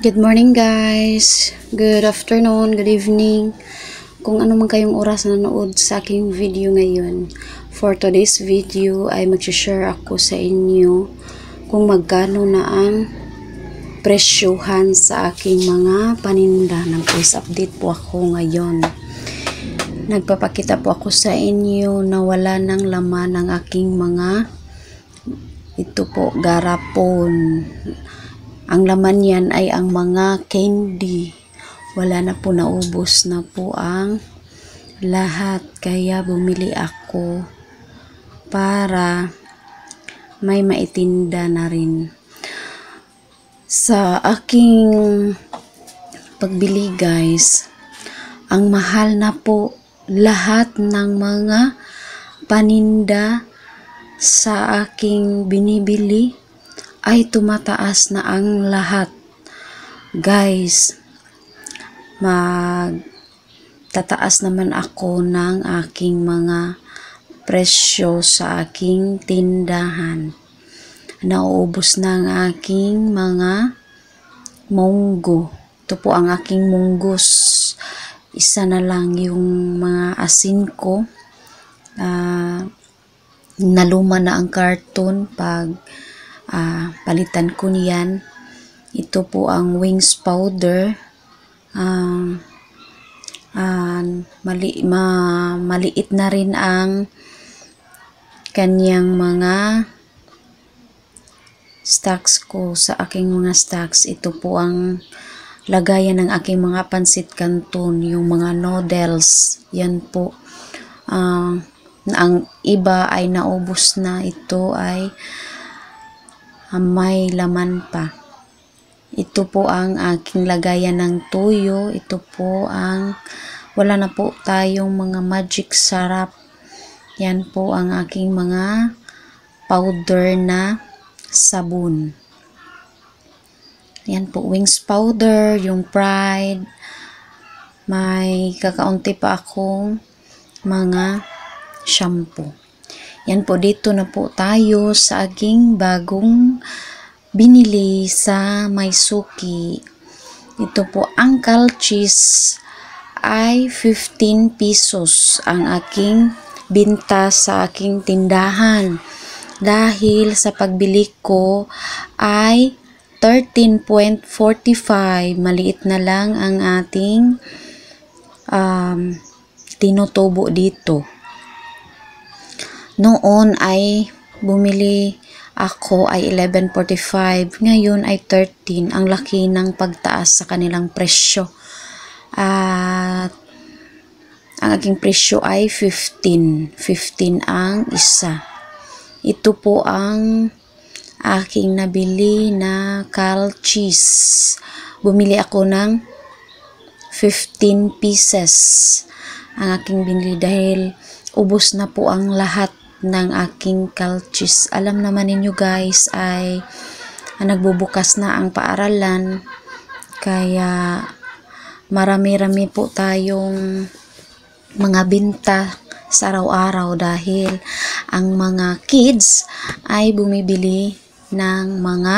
Good morning guys, good afternoon, good evening, kung ano man kayong oras na nanood sa aking video ngayon. For today's video ay mag-share ako sa inyo kung magkano na ang presyuhan sa aking mga paninda. Nag-price update po ako ngayon. Nagpapakita po ako sa inyo na wala ng laman ng aking mga garapon. Ang laman yan ay ang mga candy. Wala na po, naubos na po ang lahat. Kaya bumili ako para may maitinda na rin. Sa aking pagbili guys, ang mahal na po lahat ng mga paninda sa aking binibili ay tumataas na ang lahat. Guys, magtataas naman ako ng aking mga presyo sa aking tindahan. Nauubos na ang aking mga munggo. Ito po ang aking munggos. Isa na lang yung mga asin ko. Naluma na ang karton pag palitan ko niyan. Ito po ang wings powder. Maliit na rin ang kanyang mga stocks ko sa aking mga stocks. Ito po ang lagayan ng aking mga pansit canton, yung mga noodles. Yan po. Ang iba ay naubos na. Ito ay may laman pa. Ito po ang aking lagayan ng tuyo. Ito po ang wala na po tayong mga magic sarap. Yan po ang aking mga powder na sabon. Yan po, wings powder, yung Pride. May kakaunti pa akong mga shampoo. Yan po, dito na po tayo sa aking bagong binili sa Maisuki. Ito po, Uncle Cheese ay 15 pesos ang aking binta sa aking tindahan. Dahil sa pagbili ko ay 13.45. Maliit na lang ang ating tinutubo dito. Noon ay bumili ako ay 11.45. Ngayon ay 13. Ang laki ng pagtaas sa kanilang presyo. At ang aking presyo ay 15. 15 ang isa. Ito po ang aking nabili na Cal cheese. Bumili ako ng 15 pieces. Ang aking binili dahil ubos na po ang lahat ng aking Cal cheese. Alam naman ninyo guys ay nagbubukas na ang paaralan, kaya marami-rami po tayong mga binta sa araw-araw dahil ang mga kids ay bumibili ng mga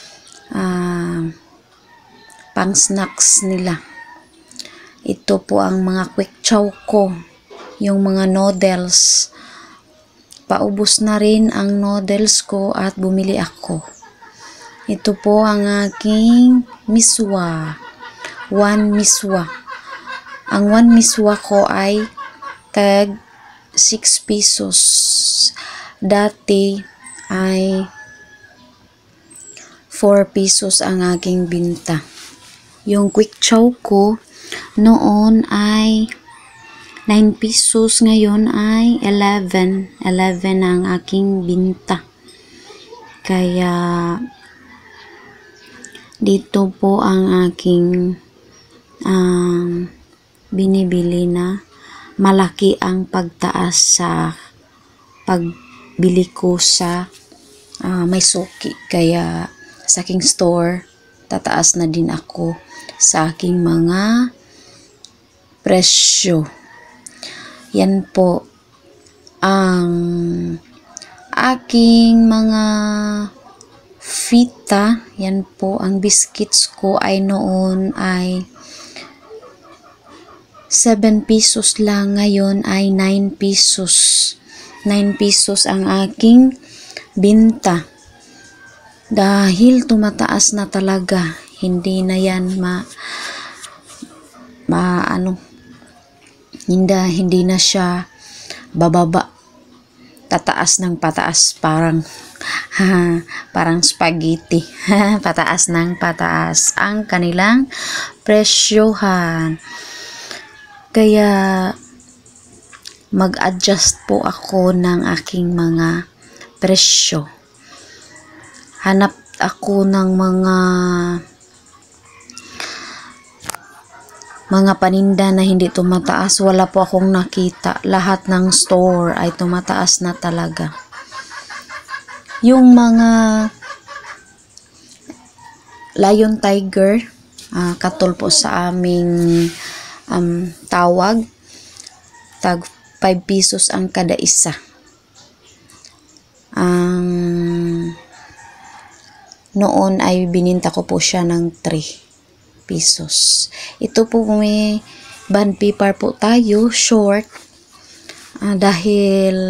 pang snacks nila. Ito po ang mga quick chow ko, yung mga noodles. Paubos na rin ang noodles ko at bumili ako. Ito po ang aking miswa. 1 miswa. Ang 1 miswa ko ay tag 6 pesos. Dati ay 4 pesos ang aking binta. Yung quick chow ko noon ay 9 pesos, ngayon ay 11 ang aking binta. Kaya dito po ang aking binibili na malaki ang pagtaas sa pagbili ko sa Maisuki. Kaya sa aking store tataas na din ako sa aking mga presyo. Yan po ang aking mga Fita, yan po, ang biscuits ko ay noon ay 7 pesos lang, ngayon ay 9 pesos. 9 pesos ang aking binta. Dahil tumataas na talaga, hindi na yan hindi na siya bababa. Tataas ng pataas, parang spaghetti. Pataas ng pataas ang kanilang presyohan. Kaya mag-adjust po ako ng aking mga presyo. Hanap ako ng mga paninda na hindi tumataas. Wala po akong nakita. Lahat ng store ay tumataas na talaga. Yung mga Lion Tiger, katol po sa aming tawag, tag 5 pesos ang kada isa. Noon ay bininta ko po siya ng 3 pesos. Ito po may bond paper po tayo, short, dahil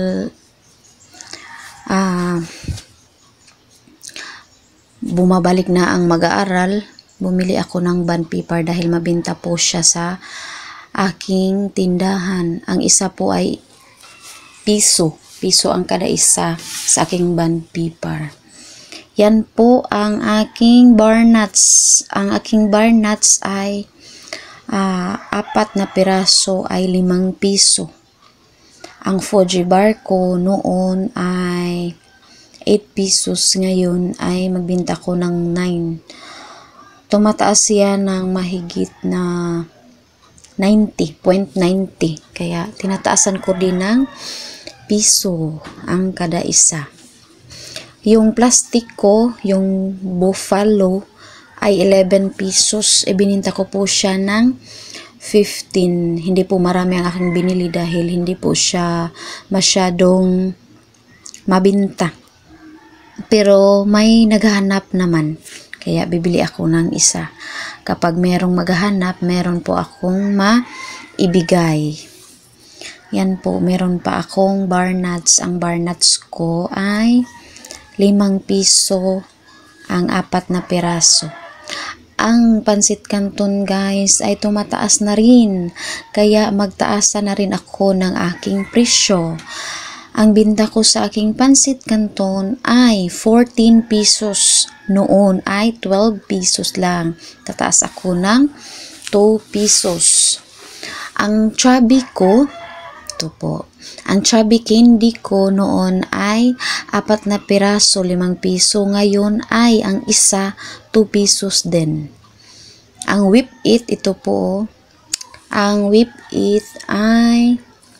bumabalik na ang mag-aaral, bumili ako ng bond paper dahil mabenta po siya sa aking tindahan. Ang isa po ay piso ang kada isa sa aking bond paper. Yan po ang aking bar nuts. Ang aking bar nuts ay 4 na piraso ay 5 piso. Ang Fuji bar ko noon ay 8 pesos. Ngayon ay magbenta ko ng 9. Tumataas yan ng mahigit na 90.90. Kaya tinataasan ko din ng piso ang kada isa. Yung plastic ko, yung Buffalo, ay 11 pesos. Ibininta ko po siya ng 15. Hindi po marami ang aking binili dahil hindi po siya masyadong mabinta. Pero may naghahanap naman. Kaya bibili ako ng isa. Kapag merong maghahanap, meron po akong maibigay. Yan po, meron pa akong bar nuts. Ang bar nuts ko ay 5 piso ang 4 na piraso. Ang pansit canton guys ay tumataas na rin. Kaya magtaasa na rin ako ng aking presyo. Ang binta ko sa aking pansit canton ay 14 pesos. Noon ay 12 pesos lang. Tataas ako ng 2 pesos. Ang chubby ko, ito po. Ang chubby candy ko noon ay 4 na piraso, 5 piso. Ngayon ay ang isa 2 pesos din. Ang whip it, ito po. Ang whip it ay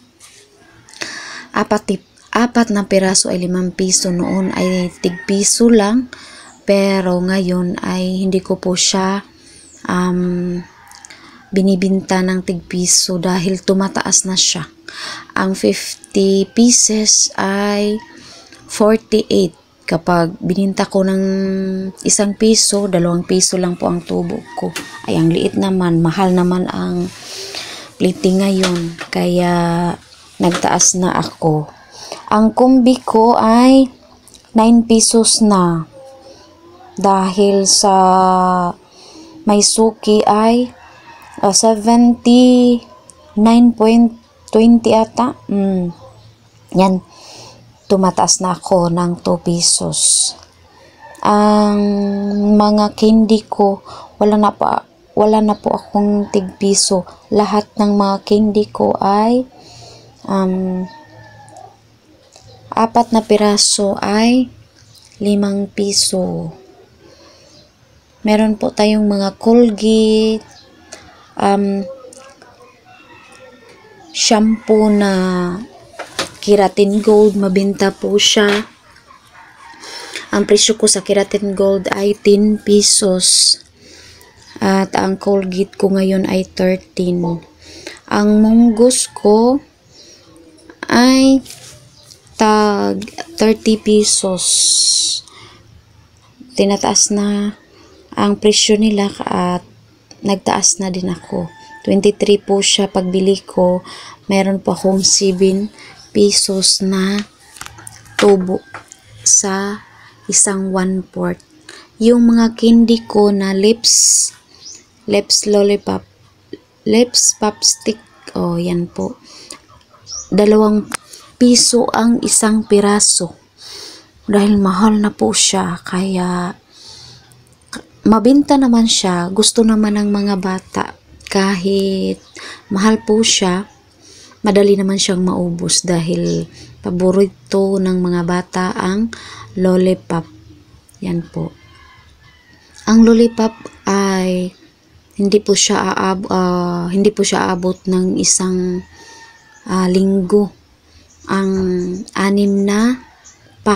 4 na piraso ay 5 piso. Noon ay tig piso lang. Pero ngayon ay hindi ko po siya binibinta ng tig piso dahil tumataas na siya. Ang 50 pieces ay 48. Kapag bininta ko ng 1 piso, 2 piso lang po ang tubo ko. Ay, ang liit naman. Mahal naman ang plating ngayon. Kaya, nagtaas na ako. Ang kumbi ko ay 9 pesos na. Dahil sa may suki ay 79.20 ata. Yan. Tumataas na ako ng 2 pesos. Ang mga candy ko, wala na po akong tig piso. Lahat ng mga candy ko ay 4 na piraso ay 5 piso. Meron po tayong mga Colgate, shampoo na Keratin Gold, mabenta po siya. Ang presyo ko sa Keratin Gold ay 10 pesos. At ang Colgate ko ngayon ay 13. Ang Monggos ko ay tag 30 pesos. tinataas na ang presyo nila at nagtaas na din ako. 23 po siya pagbili ko. Meron po akong 7 pesos na tubo sa isang 1/4. Yung mga candy ko na lips lollipop, lips popstick, yan po. 2 piso ang isang piraso. Dahil mahal na po siya, kaya mabenta naman siya. Gusto naman ng mga bata. Kahit mahal po siya, madali naman siyang maubos dahil paborito ng mga bata ang lollipop. Yan po. Ang lollipop ay hindi po siya aabot ng isang linggo. Ang 6 na pack.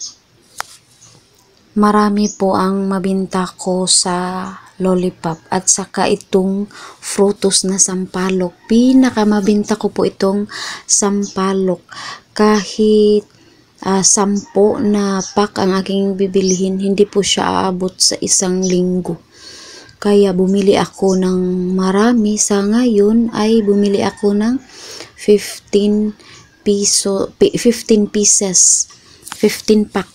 Marami po ang mabinta ko sa lollipop at saka itong frutos na sampalok. Pinakamabinta ko po itong sampalok. Kahit 10 na pack ang aking bibilihin, hindi po siya aabot sa isang linggo. Kaya bumili ako ng marami. Sa ngayon ay bumili ako ng 15 pieces, 15 pack.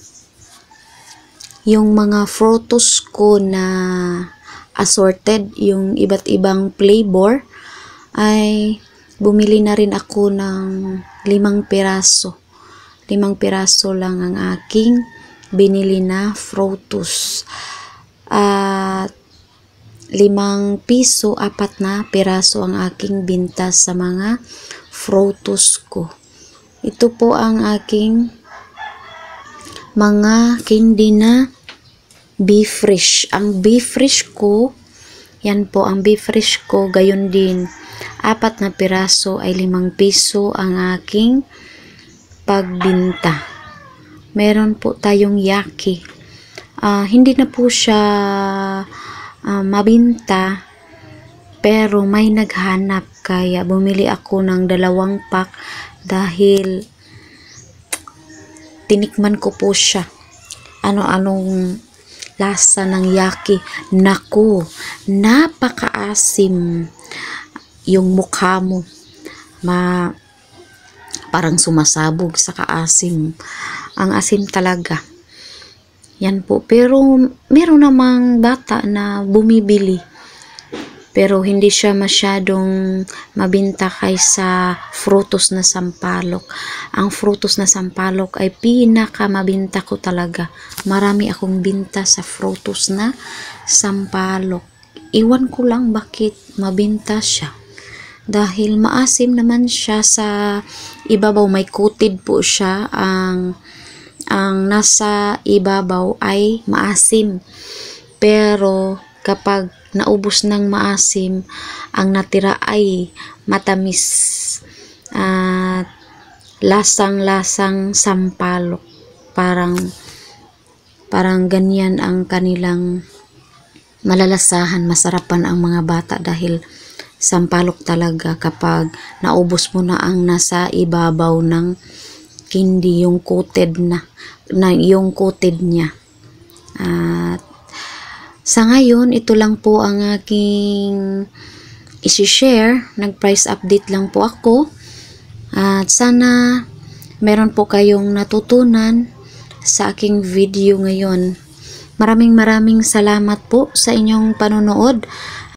Yung mga frutos ko na assorted, yung iba't ibang flavor, ay bumili na rin ako ng 5 piraso. 5 piraso lang ang aking binili na frutos. At 5 piso, 4 na piraso ang aking binta sa mga frutos ko. Ito po ang aking mga candy na Be-Fresh. Ang Be-Fresh ko, yan po ang Be-Fresh ko, gayon din. 4 na piraso ay 5 piso ang aking pagbinta. Meron po tayong Yaki. Hindi na po siya mabinta, pero may naghanap, kaya bumili ako ng 2 pack dahil tinikman ko po siya. Ano-anong lasa ng Yaki. Naku, napakaasim. Yung mukha mo parang sumasabog sa kaasim. Ang asim talaga. Yan po. Pero meron namang bata na bumibili. Pero hindi siya masyadong mabinta kaysa frutos na sampalok. Ang frutos na sampalok ay pinakamabinta ko talaga. Marami akong binta sa frutos na sampalok. Iwan ko lang bakit mabinta siya. Dahil maasim naman siya sa ibabaw. May coated po siya. Ang nasa ibabaw ay maasim. Pero kapag naubos ng maasim, ang natira ay matamis at lasang-lasang sampalok. Parang ganyan ang kanilang malalasahan. Masarapan ang mga bata dahil sampalok talaga kapag naubos mo na ang nasa ibabaw ng candy, yung coated yung coated niya. At sa ngayon, ito lang po ang aking isi-share. Nag-price update lang po ako. At sana meron po kayong natutunan sa aking video ngayon. Maraming salamat po sa inyong panonood.